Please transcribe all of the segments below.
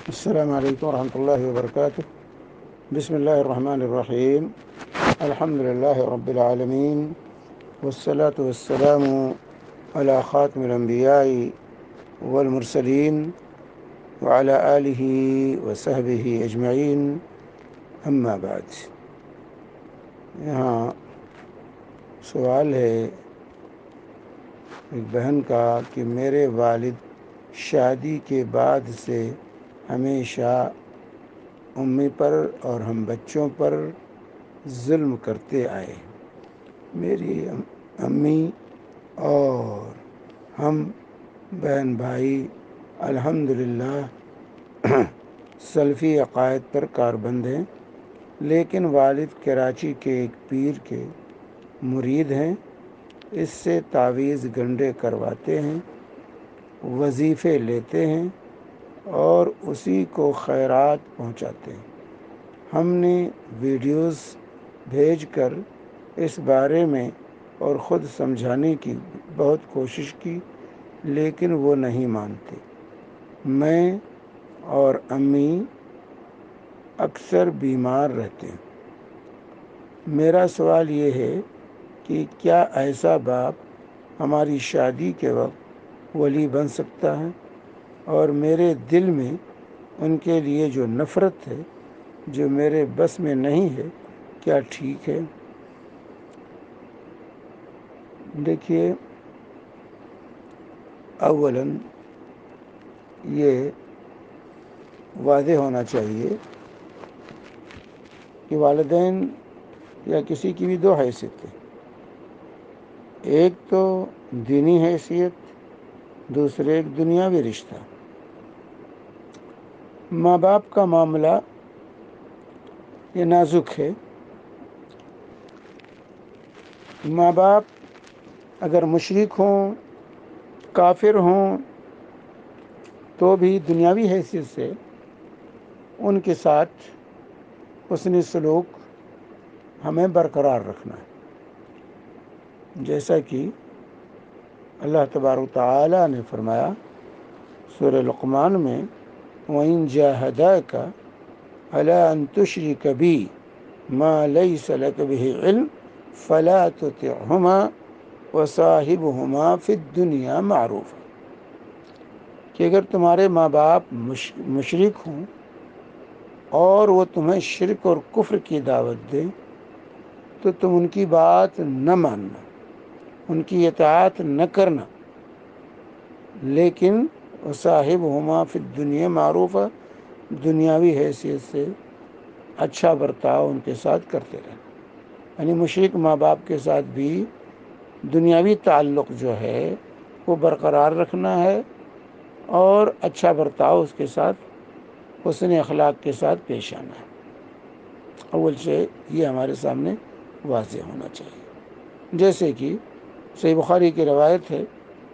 السلام علیکم ورحمۃ اللہ وبرکاتہ۔ بسم اللہ الرحمن الرحیم۔ الحمد للہ رب العالمین، والصلاة والسلام علی خاتم الانبیاء والمرسلین وعلی آلہ وصحبہ اجمعین، اما بعد۔ یہاں سوال ہے ایک بہن کا کہ میرے والد شادی کے بعد سے ہمیشہ امی پر اور ہم بچوں پر ظلم کرتے آئے۔ میری امی اور ہم بہن بھائی الحمدللہ سلفی عقائد پر کاربند ہیں، لیکن والد کراچی کے ایک پیر کے مرید ہیں۔ اس سے تعویذ گنڈے کرواتے ہیں، وظیفے لیتے ہیں اور اسی کو خیرات پہنچاتے ہیں۔ ہم نے ویڈیوز بھیج کر اس بارے میں اور خود سمجھانے کی بہت کوشش کی، لیکن وہ نہیں مانتے۔ میں اور امی اکثر بیمار رہتے ہیں۔ میرا سوال یہ ہے کہ کیا ایسا باپ ہماری شادی کے وقت ولی بن سکتا ہے؟ اور میرے دل میں ان کے لیے جو نفرت ہے جو میرے بس میں نہیں ہے، کیا ٹھیک ہے؟ دیکھیے، اولاً یہ واضح ہونا چاہیے کہ والدین یا کسی کی بھی دو حیثیت ہے۔ ایک تو دینی حیثیت، دوسرے ایک دنیاوی رشتہ۔ ماں باپ کا معاملہ یہ نازک ہے۔ ماں باپ اگر مشرک ہوں، کافر ہوں، تو بھی دنیاوی حیثیت سے ان کے ساتھ حسن سلوک ہمیں برقرار رکھنا ہے، جیسا کہ اللہ تبارک و تعالی نے فرمایا سورہ لقمان میں، وَإِن جَاهَدَاكَ عَلَىٰ أَن تُشْرِكَ بِي مَا لَيْسَ لَكَ بِهِ عِلْمٌ فَلَا تُطِعْهُمَا وَصَاحِبْهُمَا فِي الدُّنْيَا مَعْرُوفًا، کہ اگر تمہارے ماں باپ مشرک ہوں اور وہ تمہیں شرک اور کفر کی دعوت دیں تو تم ان کی بات نہ ماننا، ان کی اطاعت نہ کرنا، لیکن وصاحبہما فی الدنیا معروفہ، دنیاوی حیثیت سے اچھا برتاؤ ان کے ساتھ کرتے رہنا۔ یعنی مشرک ماں باپ کے ساتھ بھی دنیاوی تعلق جو ہے وہ برقرار رکھنا ہے اور اچھا برتاؤ اس کے ساتھ، حسن اخلاق کے ساتھ پیش آنا ہے۔ اول سے یہ ہمارے سامنے واضح ہونا چاہیے۔ جیسے کہ صحیح بخاری کی روایت ہے،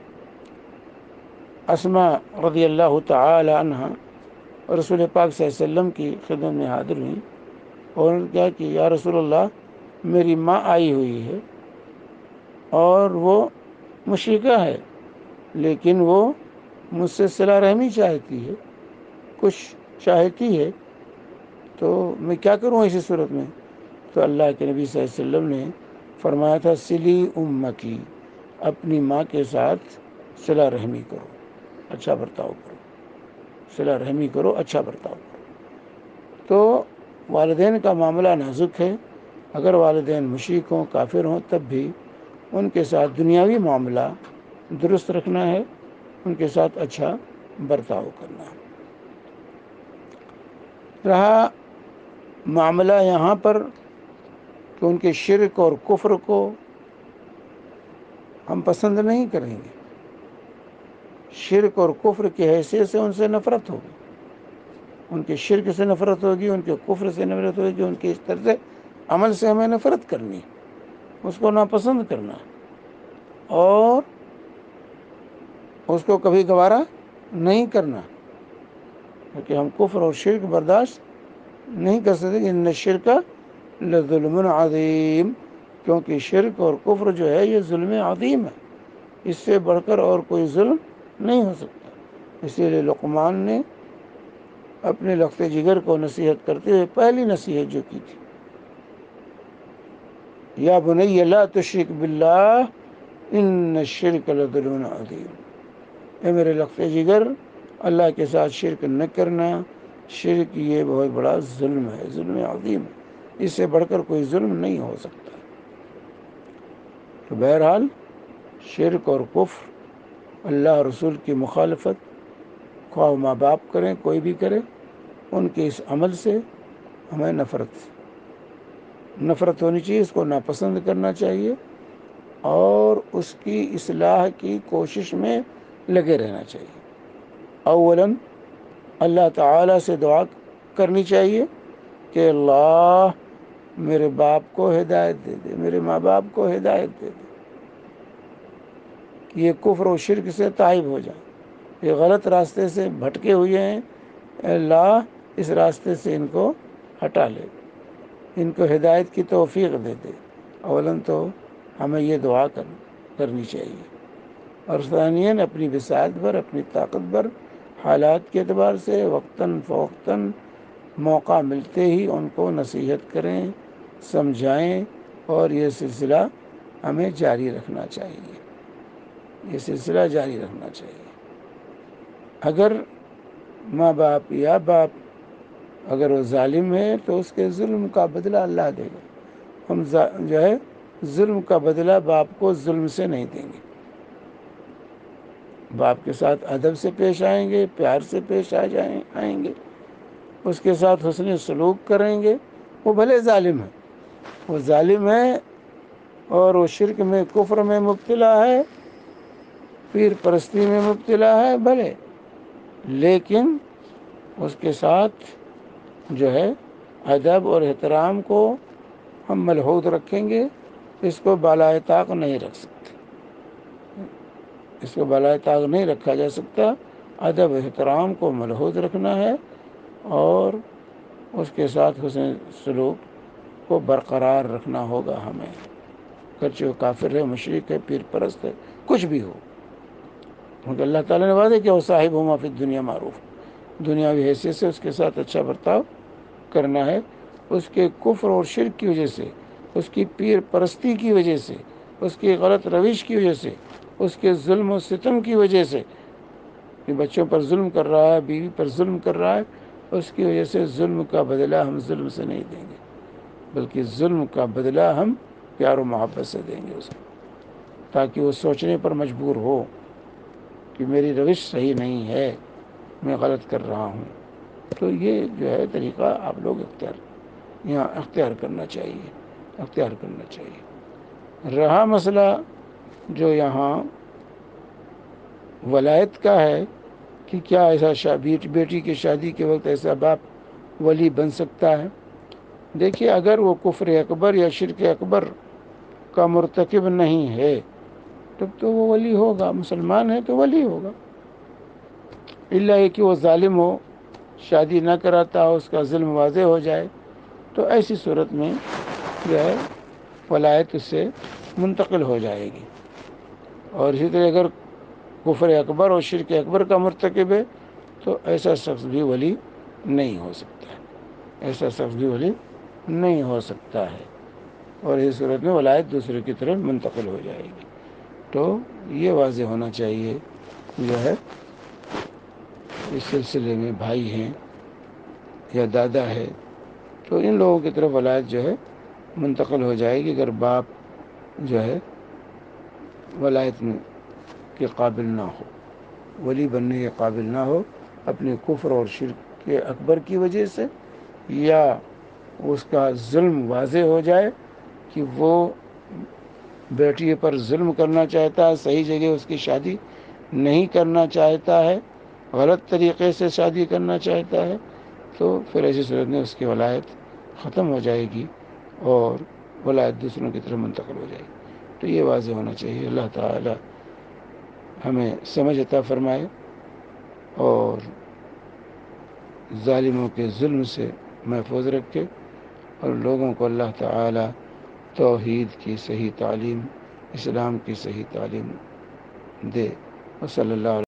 اسماء رضی اللہ تعالی عنہ رسول پاک صلی اللہ علیہ وسلم کی خدمت میں حاضر ہوئی اور انہوں نے کہا کہ یا رسول اللہ، میری ماں آئی ہوئی ہے اور وہ مشرکہ ہے، لیکن وہ مجھ سے صلہ رحمی چاہتی ہے، کچھ چاہتی ہے، تو میں کیا کروں ایسی صورت میں؟ تو اللہ کے نبی صلی اللہ علیہ وسلم نے فرمایا تھا، سلی امکی، اپنی ماں کے ساتھ صلہ رحمی کرو، اچھا برتاؤ کرو، صلہ رحمی کرو، اچھا برتاؤ کرو۔ تو والدین کا معاملہ نازک ہے۔ اگر والدین مشرک ہوں، کافر ہوں، تب بھی ان کے ساتھ دنیاوی معاملہ درست رکھنا ہے، ان کے ساتھ اچھا برتاؤ کرنا ہے۔ رہا معاملہ یہاں پر کہ ان کے شرک اور کفر کو ہم پسند نہیں کریں گے، شرک اور کفر کی حیثیت سے ان سے نفرت ہوگی، ان کے شرک سے نفرت ہوگی، ان کے کفر سے نفرت ہوگی، ان کے اس طرح سے عمل سے ہمیں نفرت کرنی ہے، اس کو ناپسند کرنا ہے اور اس کو کبھی گوارا نہیں کرنا، کیونکہ ہم کفر اور شرک برداشت نہیں کر سکتے۔ ان الشرک لظلم عظیم، کیونکہ شرک اور کفر جو ہے یہ ظلم عظیم ہے، اس سے بڑھ کر اور کوئی ظلم نہیں ہو سکتا۔ اسی لیے لقمان نے اپنے لخت جگر کو نصیحت کرتے ہوئے پہلی نصیحت جو کی تھی، یا بنی لا تشرک باللہ ان الشرک لظلم عظیم، اے میرے لخت جگر اللہ کے ساتھ شرک نہ کرنا، شرک یہ بہت بڑا ظلم ہے، ظلم عظیم ہے، اس سے بڑھ کر کوئی ظلم نہیں ہو سکتا۔ تو بہرحال شرک اور کفر، اللہ اور رسول کی مخالفت، خواہ ماں باپ کریں کوئی بھی کرے، ان کے اس عمل سے ہمیں نفرت ہونی چاہیے، اس کو ناپسند کرنا چاہیے اور اس کی اصلاح کی کوشش میں لگے رہنا چاہیے۔ اولاً اللہ تعالیٰ سے دعا کرنی چاہیے کہ اللہ میرے باپ کو ہدایت دے دے، میرے ماں باپ کو ہدایت دے دے، کہ یہ کفر و شرک سے تائب ہو جائیں، یہ غلط راستے سے بھٹکے ہوئے ہیں، اے اللہ اس راستے سے ان کو ہٹا لے، ان کو ہدایت کی توفیق دے دے۔ اولاً تو ہمیں یہ دعا کرنی چاہیے، اور ثانیاً اپنی وسعت پر، اپنی طاقت پر، حالات کے اعتبار سے وقتاً فوقتاً موقع ملتے ہی ان کو نصیحت کریں، سمجھائیں، اور یہ سلسلہ ہمیں جاری رکھنا چاہیے، یہ سلسلہ جاری رکھنا چاہیے۔ اگر ماں باپ یا باپ اگر وہ ظالم ہے تو اس کے ظلم کا بدلہ اللہ دے گا، ہم جو ہے ظلم کا بدلہ باپ کو ظلم سے نہیں دیں گے، باپ کے ساتھ ادب سے پیش آئیں گے، پیار سے پیش آئیں گے، اس کے ساتھ حسن سلوک کریں گے، وہ بھلے ظالم ہے، وہ ظالم ہے اور وہ شرک میں، کفر میں مبتلا ہے، پیر پرستی میں مبتلا ہے بھلے، لیکن اس کے ساتھ جو ہے ادب اور احترام کو ہم ملحوظ رکھیں گے، اس کو بالائے طاق نہیں رکھ سکتے، اس کو بالائے طاق نہیں رکھا جا سکتا، ادب احترام کو ملحوظ رکھنا ہے اور اس کے ساتھ حسن سلوک کو برقرار رکھنا ہوگا ہمیں، اگرچہ وہ کافر ہے، مشرک ہے، پیر پرست ہے، کچھ بھی ہو، کیونکہ اللہ تعالیٰ نے وعدہ کیا وہ صاحب ہما فی الدنیا معروف، دنیاوی حیثیت سے اس کے ساتھ اچھا برتاؤ کرنا ہے، اس کے کفر اور شرک کی وجہ سے، اس کی پیر پرستی کی وجہ سے، اس کی غلط روش کی وجہ سے، اس کے ظلم و ستم کی وجہ سے، کہ بچوں پر ظلم کر رہا ہے، بیوی پر ظلم کر رہا ہے، اس کی وجہ سے ظلم کا بدلہ ہم ظلم سے نہیں دیں گے، بلکہ ظلم کا بدلہ ہم پیار و محبت سے دیں گے اس کو، تاکہ وہ سوچنے پر مجبور ہو کہ میری روش صحیح نہیں ہے، میں غلط کر رہا ہوں۔ تو یہ جو ہے طریقہ آپ لوگ اختیار کرنا چاہیے۔ رہا مسئلہ جو یہاں ولایت کا ہے کہ کیا ایسا بیٹی کی شادی کے وقت ایسا باپ ولی بن سکتا ہے؟ دیکھیے، اگر وہ کفر اکبر یا شرک اکبر کا مرتکب نہیں ہے تب تو وہ ولی ہوگا، مسلمان ہے تو ولی ہوگا، الا یہ کہ وہ ظالم ہو، شادی نہ کراتا ہو، اس کا ظلم واضح ہو جائے، تو ایسی صورت میں جو ہے ولایت اس سے منتقل ہو جائے گی۔ اور اسی طرح اگر کفر اکبر اور شرک اکبر کا مرتکب ہے تو ایسا شخص بھی ولی نہیں ہو سکتا ہے، اور اس صورت میں ولایت دوسرے کی طرف منتقل ہو جائے گی۔ تو یہ واضح ہونا چاہیے جو ہے اس سلسلے میں بھائی ہیں یا دادا ہے تو ان لوگوں کی طرف ولایت جو ہے منتقل ہو جائے گی، اگر باپ جو ہے ولایت کے قابل نہ ہو، ولی بننے کے قابل نہ ہو، اپنے کفر اور شرک کے اکبر کی وجہ سے، یا اس کا ظلم واضح ہو جائے کہ وہ بیٹی پر ظلم کرنا چاہتا ہے، صحیح جگہ اس کی شادی نہیں کرنا چاہتا ہے، غلط طریقے سے شادی کرنا چاہتا ہے، تو پھر ایسی صورت میں اس کی ولایت ختم ہو جائے گی اور ولایت دوسروں کی طرف منتقل ہو جائے گی۔ تو یہ واضح ہونا چاہیے۔ اللہ تعالی ہمیں سمجھ عطا فرمائے اور ظالموں کے ظلم سے محفوظ رکھے، اور لوگوں کو اللہ تعالی توحید کی صحیح تعلیم، اسلام کی صحیح تعلیم دے۔ وصلی اللہ علیہ